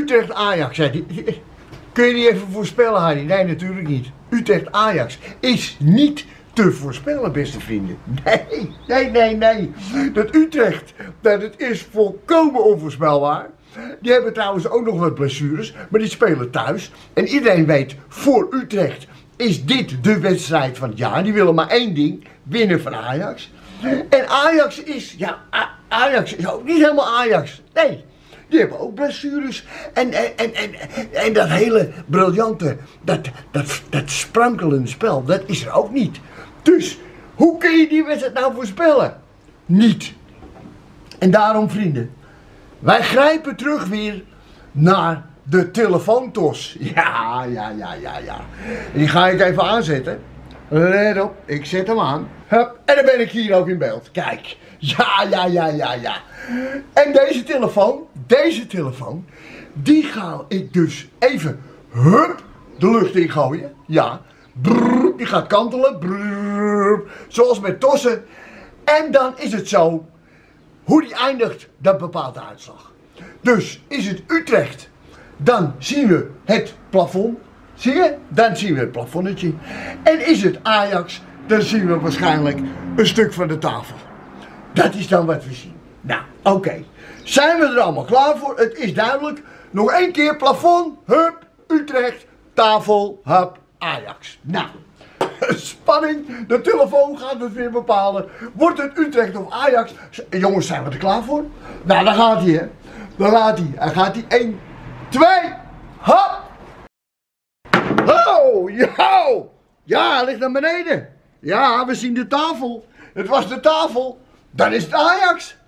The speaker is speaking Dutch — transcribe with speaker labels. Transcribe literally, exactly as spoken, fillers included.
Speaker 1: Utrecht-Ajax. Kun je niet even voorspellen, Harry? Nee, natuurlijk niet. Utrecht-Ajax is niet te voorspellen, beste vrienden. Nee, nee, nee, nee. Dat Utrecht, dat het is volkomen onvoorspelbaar. Die hebben trouwens ook nog wat blessures, maar die spelen thuis. En iedereen weet, voor Utrecht is dit de wedstrijd van het jaar. Die willen maar één ding, winnen van Ajax. En Ajax is, ja, Ajax is ook niet helemaal Ajax. Nee, die hebben ook blessures. En, en, en, en, en dat hele briljante, dat, dat, dat sprankelende spel, dat is er ook niet. Dus, hoe kun je die wedstrijd nou voorspellen? Niet. En daarom, vrienden, wij grijpen terug weer naar de telefoontos. Ja, ja, ja, ja, ja. Die ga ik even aanzetten. Let op, ik zet hem aan. Hup, en dan ben ik hier ook in beeld. Kijk. Ja, ja, ja, ja, ja. En deze telefoon, deze telefoon, die ga ik dus even, hup, de lucht in gooien. Ja. Brrr, die gaat kantelen. Brrr, zoals met tossen. En dan is het zo. Hoe die eindigt, dat bepaalt de uitslag. Dus is het Utrecht, dan zien we het plafond. Zie je? Dan zien we het plafonnetje. En is het Ajax, dan zien we waarschijnlijk een stuk van de tafel. Dat is dan wat we zien. Nou, oké. Okay. Zijn we er allemaal klaar voor? Het is duidelijk. Nog één keer plafond, hup, Utrecht, tafel, hup, Ajax. Nou, spanning. De telefoon gaat het weer bepalen. Wordt het Utrecht of Ajax? Jongens, zijn we er klaar voor? Nou, daar gaat hij, hè. Daar gaat hij. Hij gaat hij. één, twee, hop. Oh, ja. Ja, hij ligt naar beneden. Ja, we zien de tafel. Het was de tafel. Dan is het Ajax.